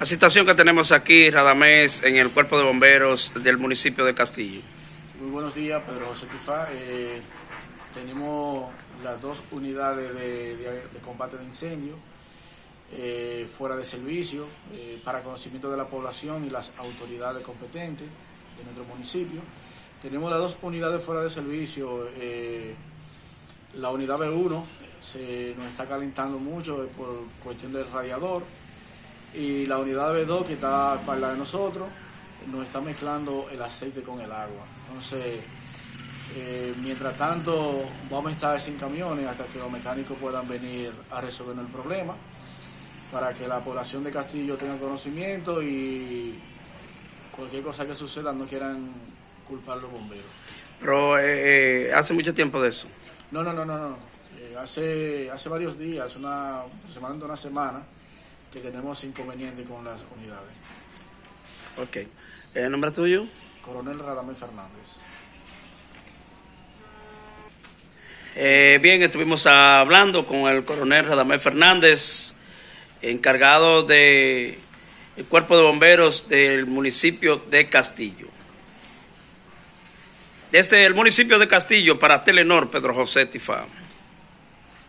La situación que tenemos aquí, Radamés, en el Cuerpo de Bomberos del municipio de Castillo. Muy buenos días, Pedro José Tifá. Tenemos las dos unidades de combate de incendio fuera de servicio para conocimiento de la población y las autoridades competentes de nuestro municipio. Tenemos las dos unidades fuera de servicio. La unidad B1 nos está calentando mucho por cuestión del radiador, y la unidad B2, que está para la de nosotros, nos está mezclando el aceite con el agua. Entonces, mientras tanto, vamos a estar sin camiones hasta que los mecánicos puedan venir a resolver el problema, para que la población de Castillo tenga conocimiento y cualquier cosa que suceda no quieran culpar a los bomberos. Pero hace mucho tiempo de eso. No. Hace varios días, aproximadamente una semana, que tenemos inconveniente con las unidades. Ok. ¿El nombre tuyo? Coronel Radamés Fernández. Bien, estuvimos hablando con el coronel Radamés Fernández, encargado del Cuerpo de Bomberos del municipio de Castillo. Desde el municipio de Castillo, para Telenor, Pedro José Tifá.